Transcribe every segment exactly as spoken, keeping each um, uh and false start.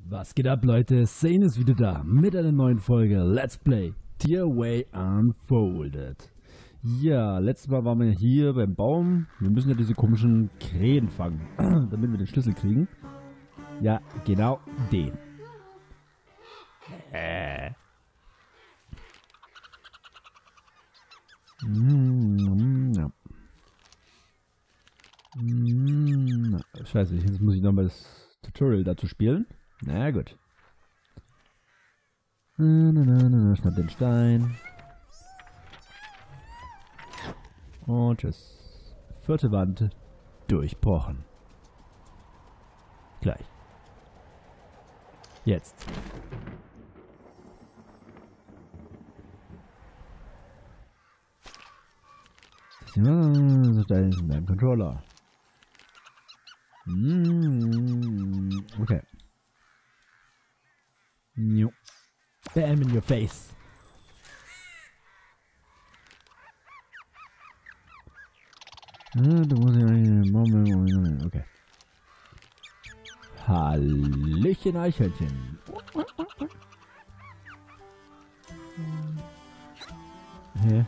Was geht ab, Leute? Zane ist wieder da mit einer neuen Folge Let's Play Tearaway Unfolded. Ja, letztes Mal waren wir hier beim Baum. Wir müssen ja diese komischen Krähen fangen, damit wir den Schlüssel kriegen. Ja, genau den. Äh. Mm, ja. Mm, scheiße, jetzt muss ich nochmal das Tutorial dazu spielen. Na gut. Na, na, na, na, schnapp den Stein. Und tschüss. Vierte Wand durchbrochen. Gleich. Jetzt. Da ist ein Controller. Mm, okay. No. Bam in your face. Du musst ja. Okay. Hallöchen, Eichhörnchen. Hä?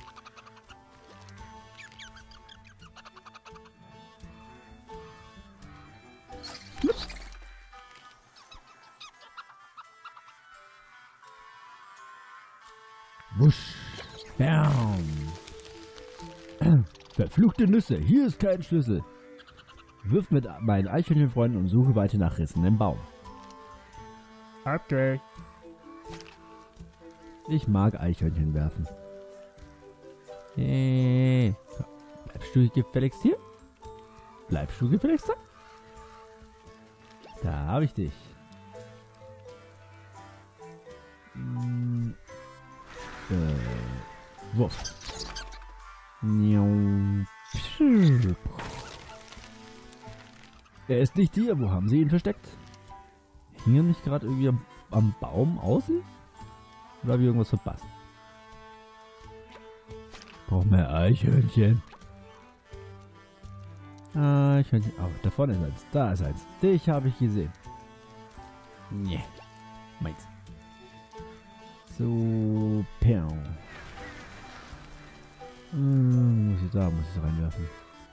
Wusch. Bam. Verfluchte Nüsse. Hier ist kein Schlüssel. Wirf mit meinen Eichhörnchenfreunden und suche weiter nach Rissen im Baum. Okay. Ich mag Eichhörnchen werfen. Hey. Bleibst du gefälligst hier? Bleibst du gefälligst da? Da habe ich dich. Hm. Äh. Wuff. Er ist nicht hier. Wo haben sie ihn versteckt? Hing er nicht gerade irgendwie am, am Baum außen? Oder habe ich irgendwas verpasst? Brauchen wir Eichhörnchen. Eichhörnchen. Oh, da vorne ist eins. Da ist eins. Dich habe ich gesehen. Nee. Meins. So. Pew. Hm, muss ich da, muss ich reinwerfen.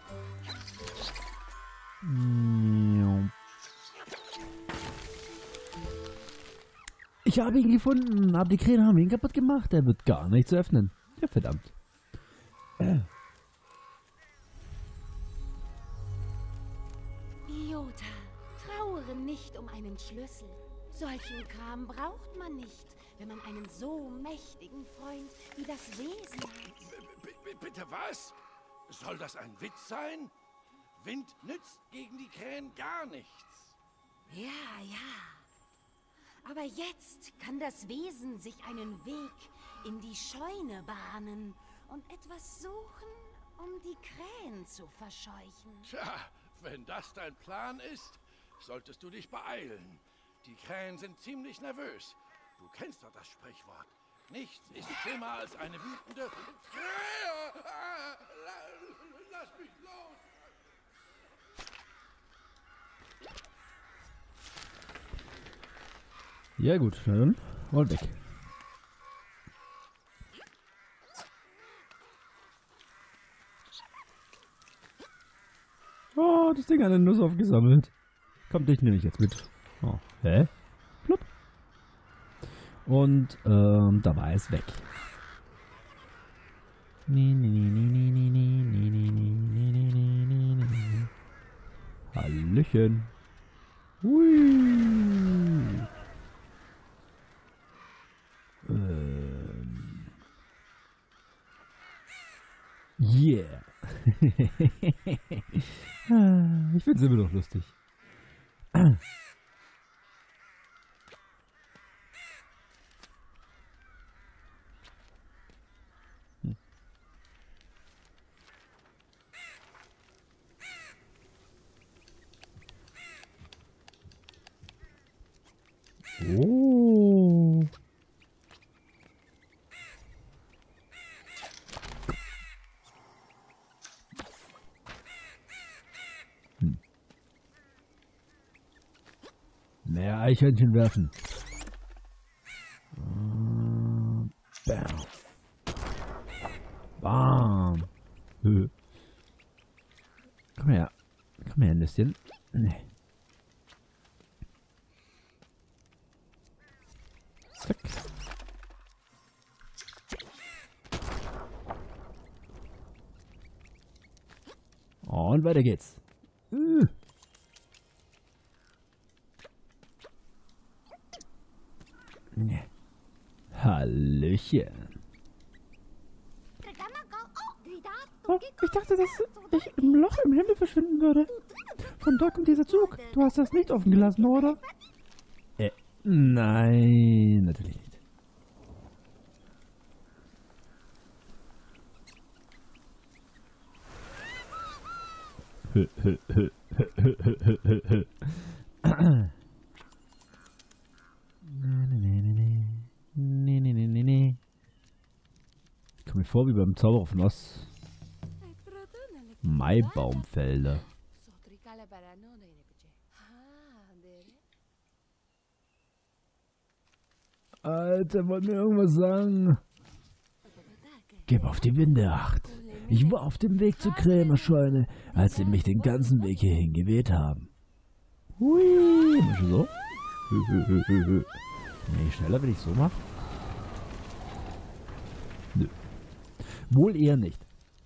Ich habe ihn gefunden, aber die Krähen haben ihn kaputt gemacht. Er wird gar nicht zu öffnen. Ja, verdammt. Iota, trauere nicht um einen Schlüssel. Solchen Kram braucht man nicht, wenn man einen so mächtigen Freund wie das Wesen hat. B -b Bitte was? Soll das ein Witz sein? Wind nützt gegen die Krähen gar nichts. Ja, ja. Aber jetzt kann das Wesen sich einen Weg in die Scheune bahnen und etwas suchen, um die Krähen zu verscheuchen. Tja, wenn das dein Plan ist, solltest du dich beeilen. Die Krähen sind ziemlich nervös. Du kennst doch das Sprichwort. Nichts ist schlimmer als eine wütende Krähe. Lass mich los! Ja gut, na dann, mal weg. Oh, das Ding hat eine Nuss aufgesammelt. Kommt, dich nehme ich jetzt mit. Oh, hä? Plupp. Und ähm, da war es weg. Hallöchen. Hui. Ähm. Yeah. Ich finde es immer noch lustig. Oh. Mehr Eichhörnchen werfen. Uh, bam. Bam. Hö. Komm her. Komm her, Nüsschen. Nee. Zack. Und weiter geht's. Uh. Nee. Hallöchen. Oh, ich dachte, dass ich im Loch im Himmel verschwinden würde. Von da kommt dieser Zug. Du hast das nicht offen gelassen, oder? Äh, nein, natürlich nicht. Hö, hö, hö, hö, hö, hö, hö, hö. Nee, nee, nee, nee, nee. Ich komme mir vor wie beim Zauberer von Oz. Maibaumfelder. Alter, wollt mir irgendwas sagen? Gib auf die Winde acht. Ich war auf dem Weg zur Krämerscheune, als sie mich den ganzen Weg hierhin geweht haben. Hui, mach schon so? Hö, hö, hö, hö, hö. Nee, schneller, wenn ich so mache? Nö. Wohl eher nicht.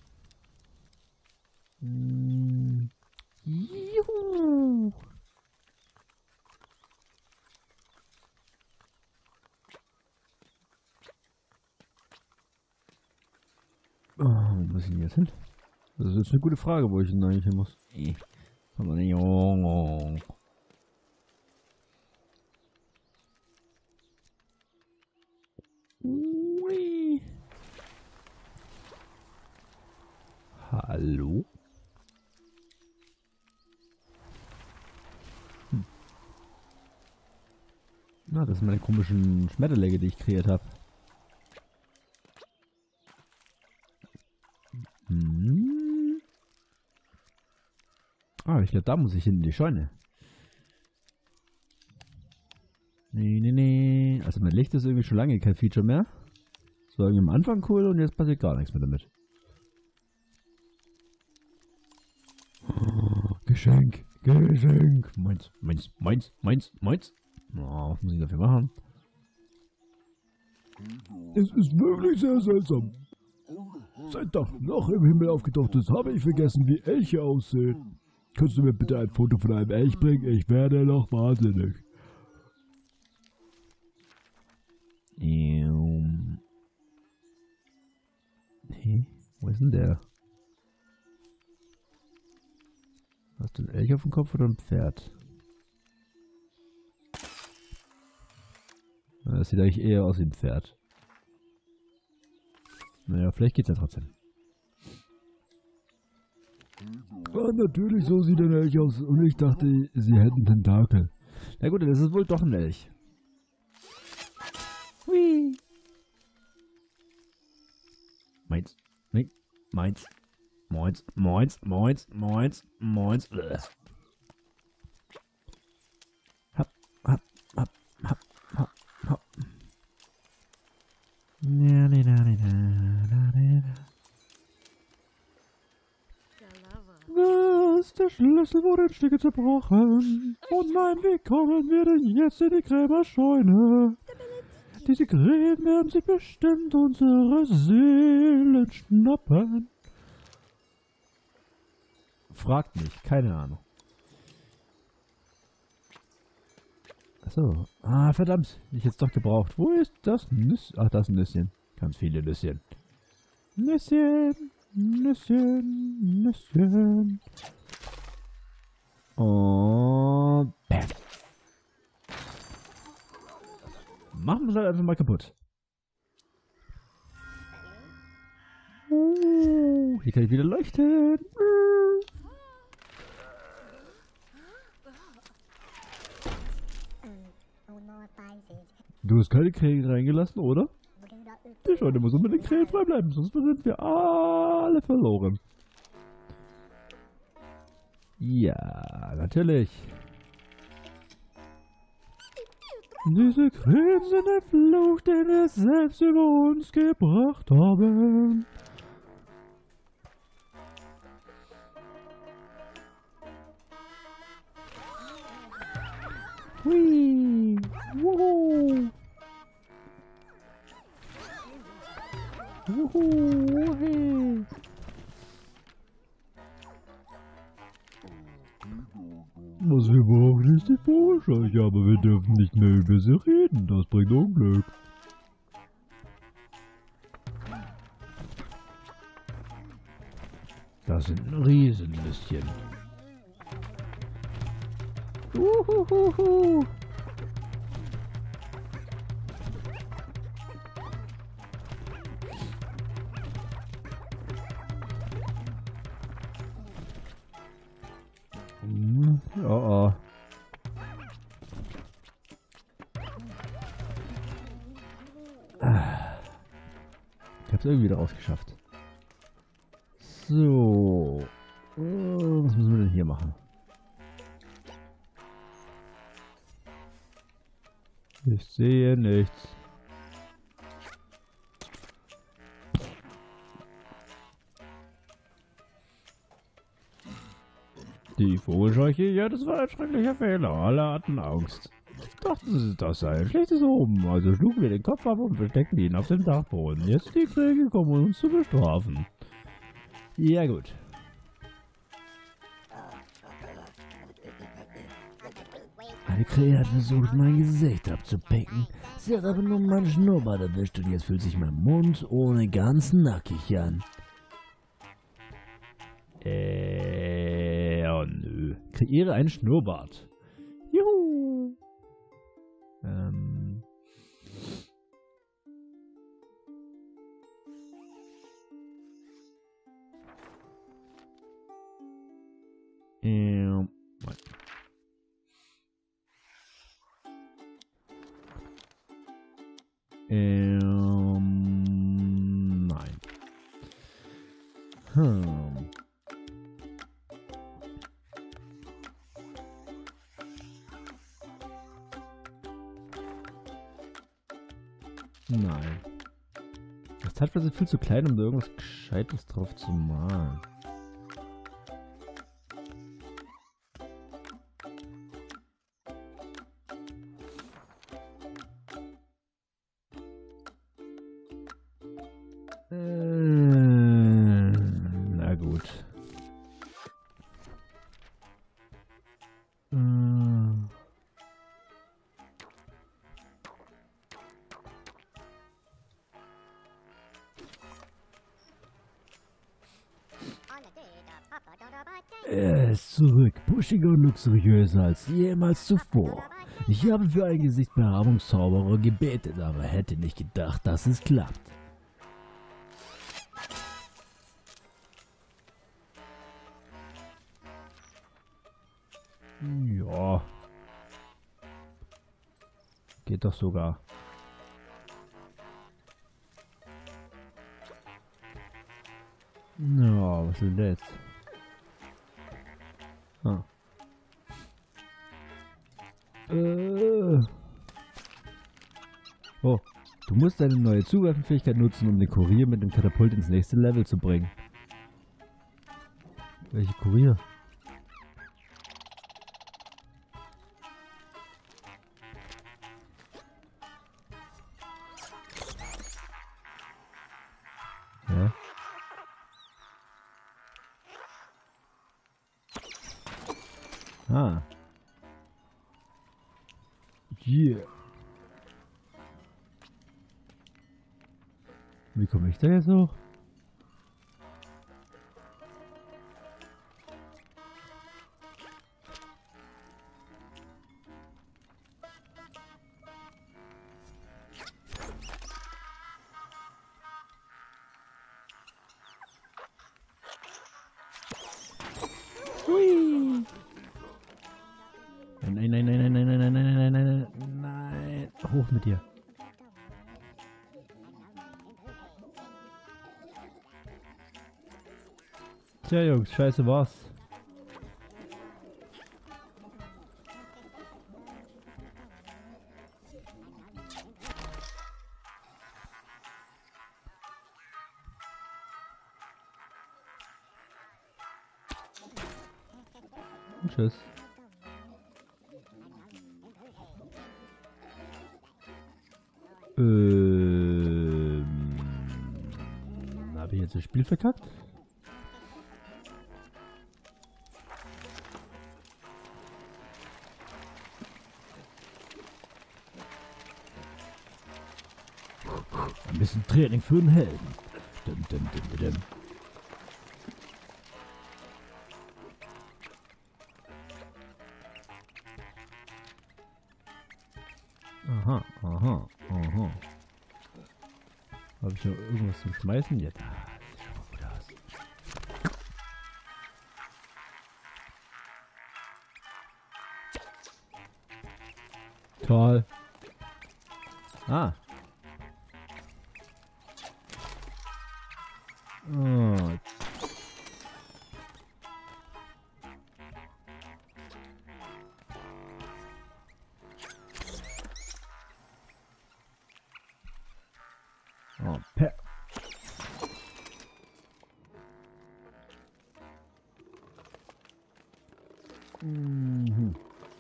Hm. Juhu. Oh, wo muss ich denn jetzt hin? Das ist jetzt eine gute Frage, wo ich denn eigentlich hin muss. Eh. Aber nicht. Oh. Ui. Hallo? Hm. Na, das sind meine komischen Schmetterlinge, die ich kreiert habe. Hm. Ah, ich glaube, da muss ich hin in die Scheune. Nee, nee, nee. Also mein Licht ist irgendwie schon lange kein Feature mehr. Das war irgendwie am Anfang cool und jetzt passiert gar nichts mehr damit. Oh, Geschenk, Geschenk. Meins, meins, meins, meins, meins. Oh, was muss ich dafür machen? Es ist wirklich sehr seltsam. Seit Tag noch im Himmel aufgetaucht ist, habe ich vergessen, wie Elche aussehen. Könntest du mir bitte ein Foto von einem Elch bringen? Ich werde noch wahnsinnig. Ähm. Hey, wo ist denn der? Hast du einen Elch auf dem Kopf oder ein Pferd? Na, das sieht eigentlich eher aus wie ein Pferd. Naja, vielleicht geht's ja trotzdem. Ah, natürlich, so sieht ein Elch aus. Und ich dachte, sie hätten Tentakel. Na gut, das ist wohl doch ein Elch. Hui. Meins. Nee. Meins. Moins. Moins. Moins. Moins. Moins. Hab. Hab. Hab. Hab. Hab. Hab. Ja, nee, da, nee, da, da, da. Was? Der Schlüssel wurde in Stücke zerbrochen. Und nein, wie kommen wir denn jetzt in die Gräberscheune? Diese Gräben werden sich bestimmt unsere Seelen schnappen. Fragt mich, keine Ahnung. Achso. Ah, verdammt. Ich jetzt doch gebraucht. Wo ist das Nüsschen? Ach, das ist ein Nüsschen. Ganz viele Nüsschen. Nüsschen. Nüsschen. Nüsschen. Und bam. Machen wir es halt einfach mal kaputt. Uh, hier kann ich wieder leuchten. Du hast keine Krähen reingelassen, oder? Die Scheune muss unbedingt Krähen frei bleiben, sonst sind wir alle verloren. Ja, natürlich. Diese Krähen sind ein Fluch, den wir selbst über uns gebracht haben. Hui! Wuhu! Wuhu! Hey! Was wir brauchen ist die Vogelscheuche, aber wir dürfen nicht mehr über sie reden. Das bringt Unglück. Das sind Riesenlüstchen. Uhuhuhu. Hm, oh oh. Ich hab's irgendwie daraus geschafft. So. Was müssen wir denn hier machen? Ich sehe nichts. Die Vogelscheuche, ja, das war ein schrecklicher Fehler. Alle hatten Angst. Dachten, das sei ein schlechtes Omen. Also schlugen wir den Kopf ab und versteckten ihn auf dem Dachboden. Jetzt sind die Krähe gekommen, um uns zu bestrafen. Ja, gut. Eine Krähe hat versucht, mein Gesicht abzupicken. Sie hat aber nur meinen Schnurrbart erwischt und jetzt fühlt sich mein Mund ohne ganz nackig an. Äh, oh nö. Kreiere einen Schnurrbart. Juhu. Ähm. Ähm. Ähm. Nein. Hm. Nein. Das Touchpad ist viel zu klein, um da irgendwas Gescheites drauf zu malen. Äh, na gut. Äh. Er ist zurück, buschiger und luxuriöser als jemals zuvor. Ich habe für ein Gesichtsbehaarungszauberer gebetet, aber hätte nicht gedacht, dass es klappt. Ja. Geht doch sogar. Ja, was ist denn das? Ah. Äh. Oh, du musst deine neue Zugreifenfähigkeit nutzen, um den Kurier mit dem Katapult ins nächste Level zu bringen. Welche Kurier? Ja. Ah. Yeah. Wie komme ich da jetzt hoch? Hui. Nein, nein, nein, nein, nein, nein, nein, nein, nein, nein, nein, nein. Hoch mit dir. Tja, Jungs, scheiße war's. Und tschüss. Ähm, habe ich jetzt das Spiel verkackt? Ein bisschen Training für den Helden. Dum, dum, dum, dum. Aha, aha, aha. Habe ich noch irgendwas zum Schmeißen? Jetzt. Ah, das sieht schon gut aus. Toll. Ah. Oh. Oh, per mhm.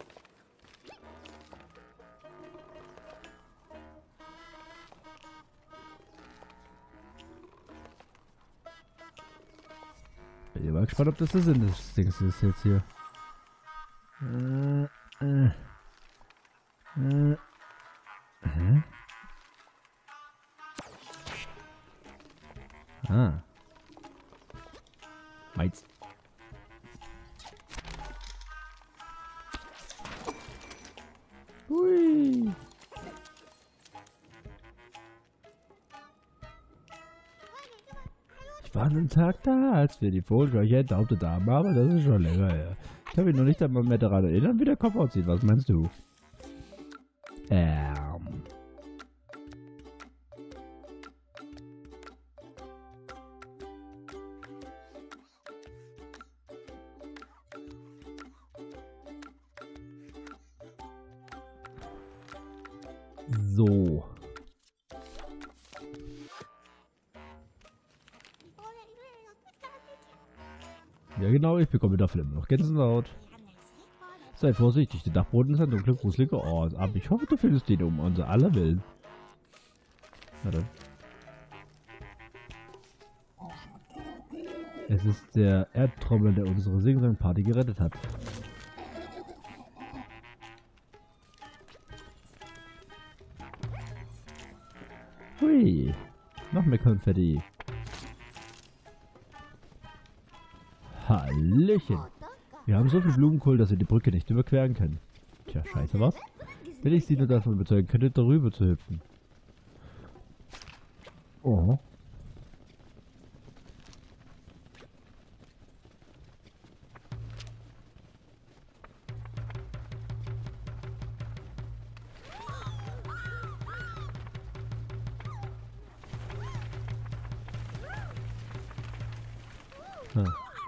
Bin mal gespannt, ob das der Sinn des Dings ist jetzt hier. Äh, äh. Äh. Hä? Ah. Meiz. Hui. Ich war einen Tag da, als wir die Vogelscheuche enthauptet haben, aber das ist schon länger her. Ich kann mich noch nicht einmal mehr daran erinnern, wie der Kopf aussieht. Was meinst du? Ähm. So. Ja genau, ich bekomme dafür immer noch Gänsehaut. Sei vorsichtig, der Dachboden ist ein dunkler, gruseliger Ort, aber ich hoffe, du findest ihn um unser aller Willen. Na dann. Es ist der Erdtrommel, der unsere Sing-Sang-Party gerettet hat. Hui, noch mehr Konfetti. Hallöchen. Wir haben so viel Blumenkohl, dass wir die Brücke nicht überqueren können. Tja, scheiße was? Wenn ich sie nur davon überzeugen könnte, darüber zu hüpfen. Oh. Hm.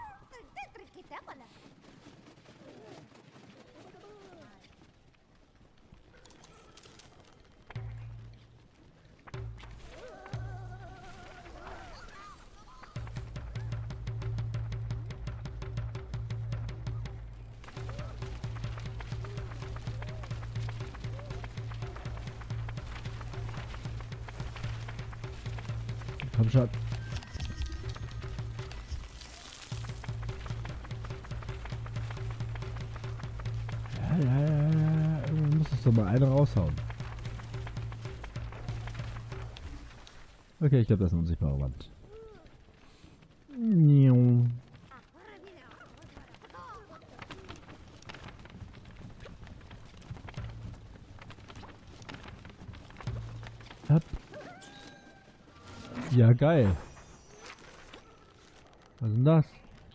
Komm schon. Ja, ja, ja, ja. Irgendwann muss es doch mal eine raushauen. Okay, ich glaube, das ist eine unsichtbare Wand. Ab. Ja, geil. Was ist denn das?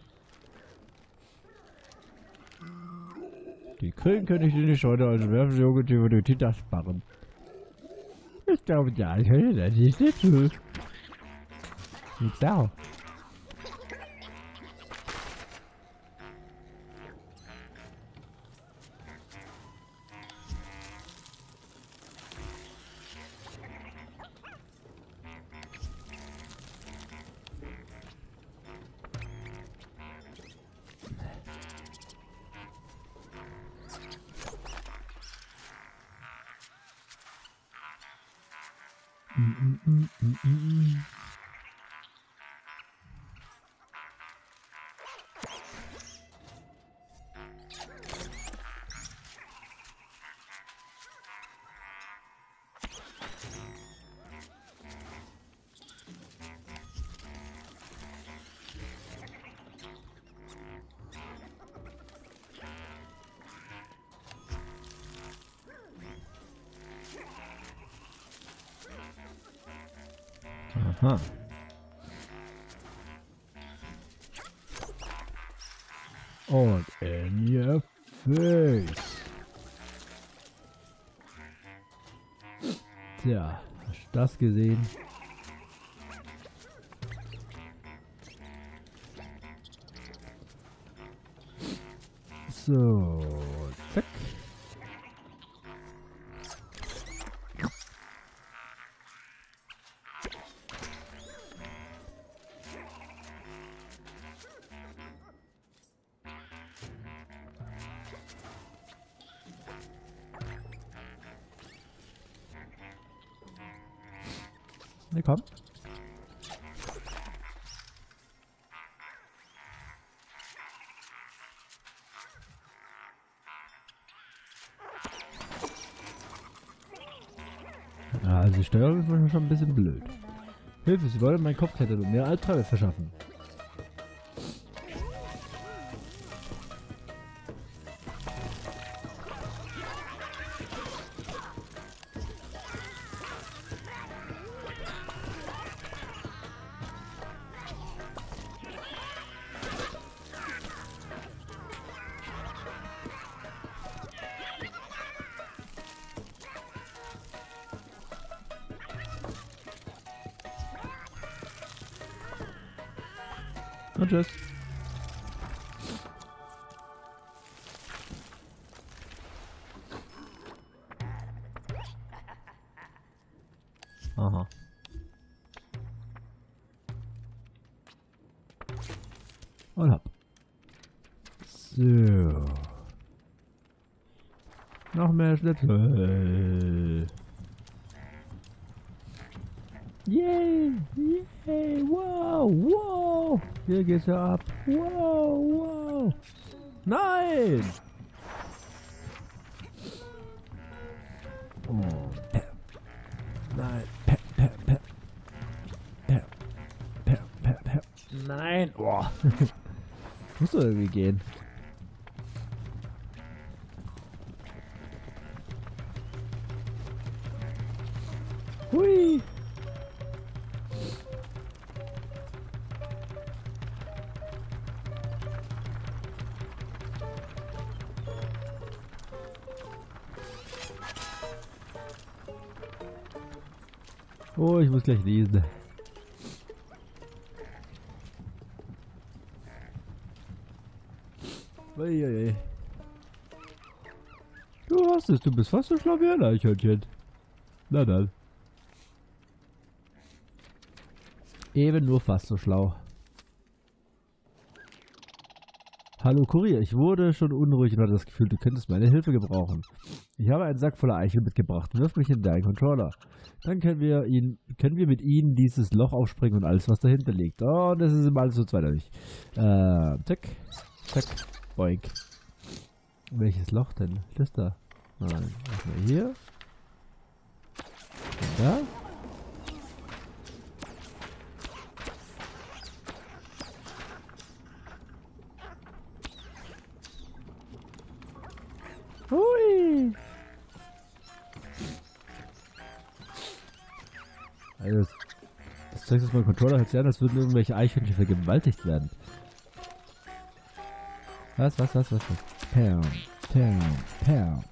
Die Krillen können ich in die Scheune als Werfjunge durch die Dach sparren. Ich glaube, ja, ich höre das nicht dazu. Nicht da. mm, mm, mm, mm. Aha. Und in your face. Tja, hast du das gesehen? So, zack. Ne, komm. Ja, also die Steuerung ist manchmal schon ein bisschen blöd. Hilfe, sie wollen meinen Kopf klettern und mir Albträume verschaffen. Und tschüss. Aha. Und hab. So. Noch mehr Schnitzel. Yay! Yay! Wow! Wow! Hier geht's ja ab. Wow! Wow! Nein! Oh. Pä. Nein! Pä, pä, pä. Pä. Pä, pä, pä. Nein! Oh. Muss doch irgendwie gehen. Hui! Oh, ich muss gleich lesen. Uiuiui. Du hast es, du bist fast so schlau wie ein Eichhörnchen. Na dann. Eben nur fast so schlau. Hallo Kurier, ich wurde schon unruhig und hatte das Gefühl, du könntest meine Hilfe gebrauchen. Ich habe einen Sack voller Eichel mitgebracht. Wirf mich in deinen Controller. Dann können wir ihn, können wir mit ihnen dieses Loch aufspringen und alles, was dahinter liegt. Oh, das ist immer alles so zweideutig. Äh, zack, zack, boink. Welches Loch denn? Das da. Nein, erstmal hier. Und da. Hui! Also, das, das zeigt jetzt mein Controller hört sich an, als würden irgendwelche Eichhörnchen vergewaltigt werden. Was, was, was, was, was? Pam, pam, pam.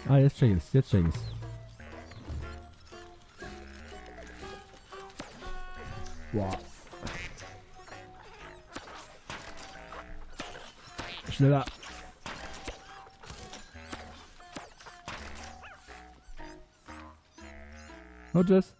Ah, jetzt check ich's, jetzt check ich's. Wow. Schneller. Und tschüss.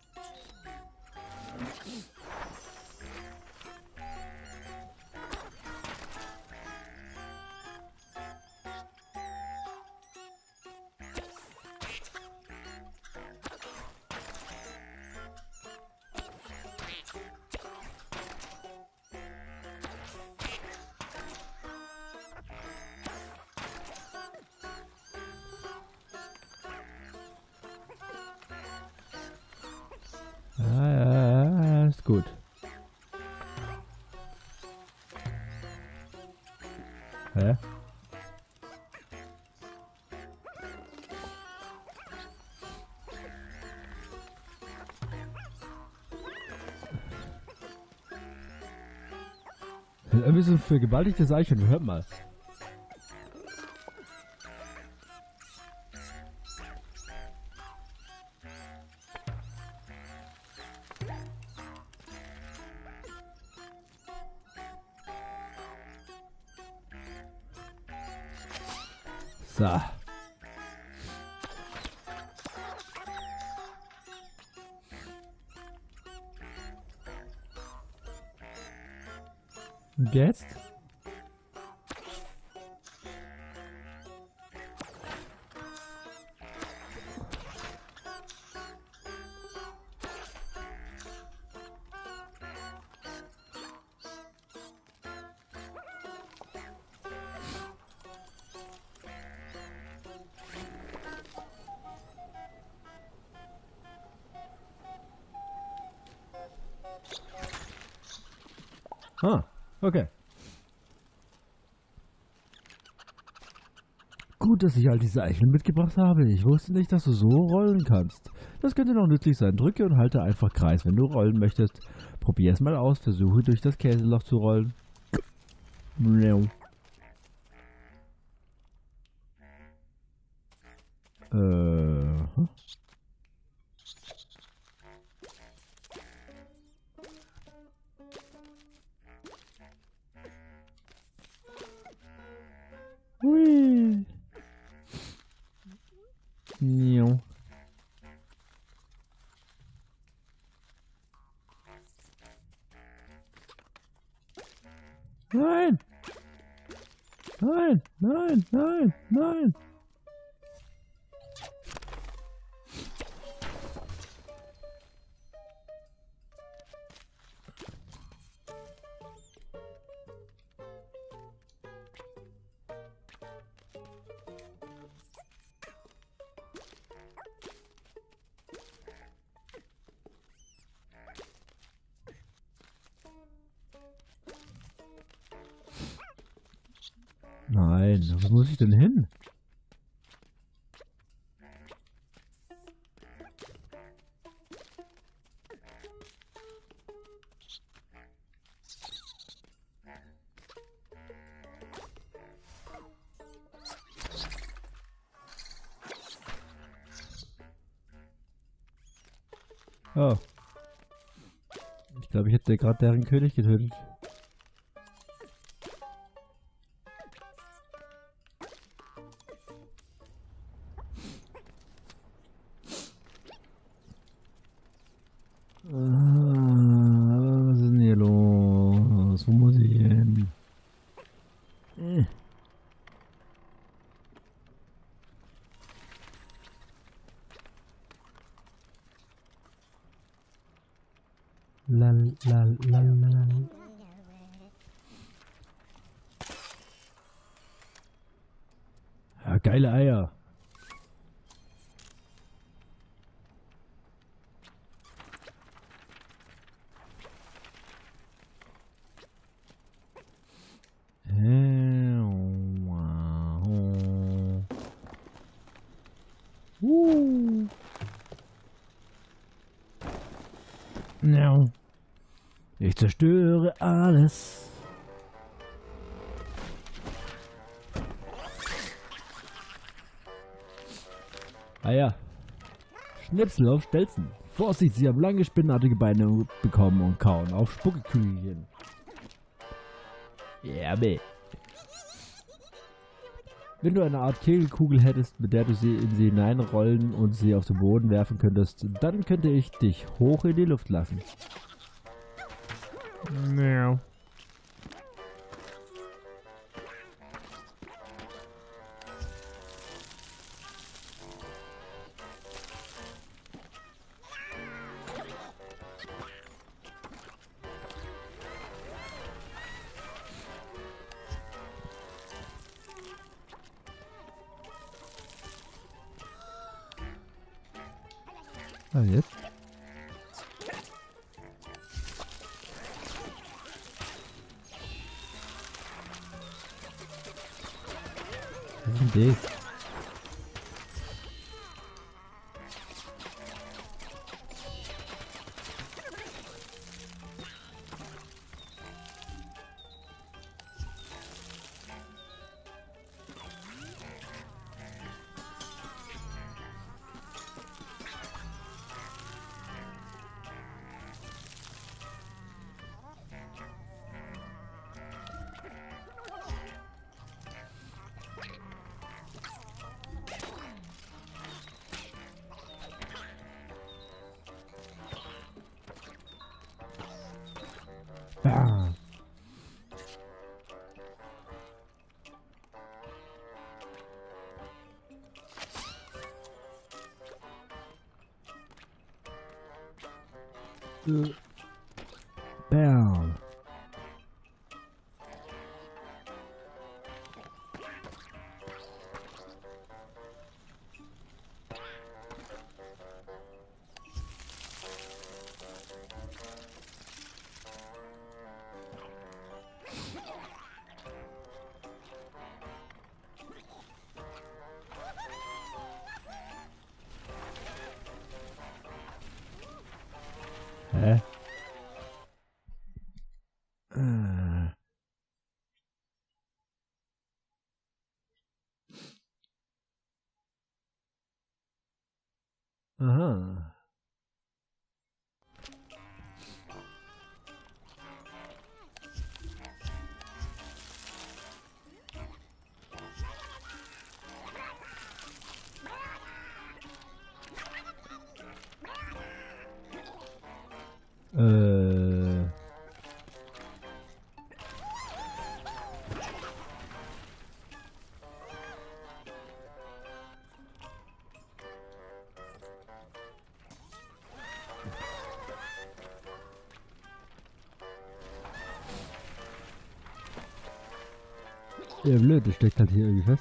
Ja, ja, ja, ist gut. Hä? Irgendwie so für gewaltigtes Eichhörnchen, hört mal. So. Und jetzt? Ah, okay. Gut, dass ich all diese Eicheln mitgebracht habe. Ich wusste nicht, dass du so rollen kannst. Das könnte noch nützlich sein. Drücke und halte einfach Kreis, wenn du rollen möchtest. Probier es mal aus. Versuche durch das Käseloch zu rollen. Äh. Hm? Hui. Ja. Nein! Nein, nein, nein, nein! Nein, wo muss ich denn hin? Oh. Ich glaube, ich hätte gerade deren König getötet. Was ist denn hier los? Wo muss ich hin? Äh. Lal, lal, lal, lal. Ja, geile Eier. Uh. Ich zerstöre alles. Ah ja. Schnipsel auf Stelzen. Vorsicht, sie haben lange spinnenartige Beine bekommen und kauen auf Spuckekügelchen. Ja, yeah, wenn du eine Art Kegelkugel hättest, mit der du sie in sie hineinrollen und sie auf den Boden werfen könntest, dann könnte ich dich hoch in die Luft lassen. Ja. Ah, jetzt? Was ist denn das? Ah. Äh. Bam. Hä? Äh. Aha. Äh. Ja, blöd, das steckt halt hier irgendwie fest.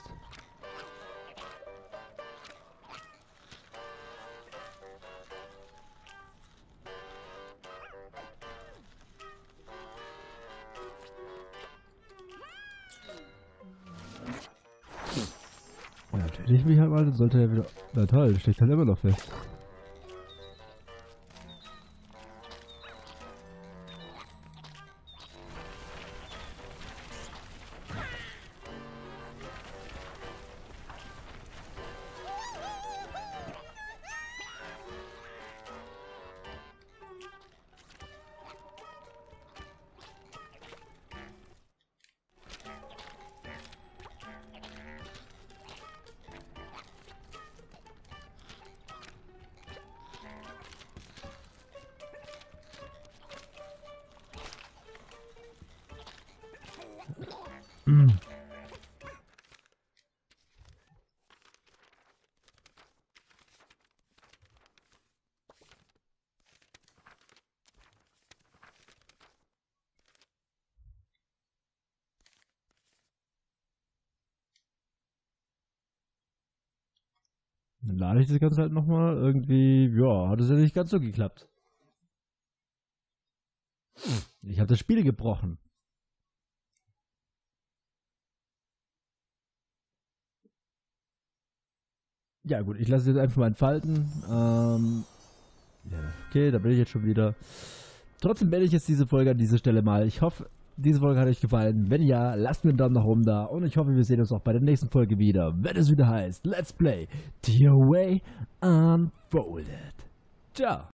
Ja, hätte ich mich halt mal, dann sollte er wieder. Na toll, das steckt halt immer noch fest. Mm. Dann lade ich das Ganze halt nochmal. Irgendwie, ja, hat es ja nicht ganz so geklappt. Ich habe das Spiel gebrochen. Ja gut, ich lasse es jetzt einfach mal entfalten. Ähm, ja, okay, da bin ich jetzt schon wieder. Trotzdem beende ich jetzt diese Folge an dieser Stelle mal. Ich hoffe, diese Folge hat euch gefallen. Wenn ja, lasst mir einen Daumen nach oben da und ich hoffe, wir sehen uns auch bei der nächsten Folge wieder, wenn es wieder heißt Let's Play Tearaway Unfolded. Ciao.